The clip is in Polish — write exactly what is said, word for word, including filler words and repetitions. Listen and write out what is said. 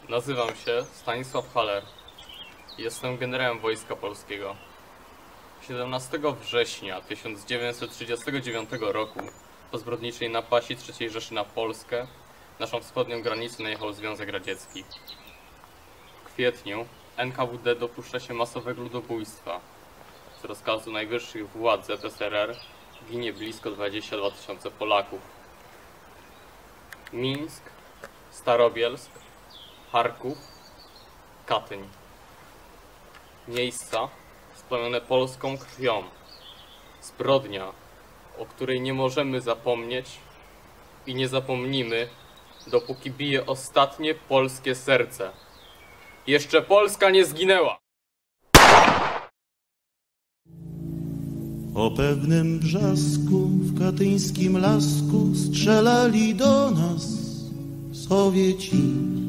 Nazywam się Stanisław Haller. Jestem generałem Wojska Polskiego. siedemnastego września tysiąc dziewięćset trzydziestego dziewiątego roku po zbrodniczej napaści trzeciej Rzeszy na Polskę naszą wschodnią granicę najechał Związek Radziecki. W kwietniu N K W D dopuszcza się masowego ludobójstwa. Z rozkazu najwyższych władz Z S R R ginie blisko dwadzieścia dwa tysiące Polaków. Mińsk, Starobielsk, Charków, Katyń. Miejsca splamione polską krwią. Zbrodnia, o której nie możemy zapomnieć i nie zapomnimy, dopóki bije ostatnie polskie serce. Jeszcze Polska nie zginęła! O pewnym brzasku w katyńskim lasku strzelali do nas Sowieci.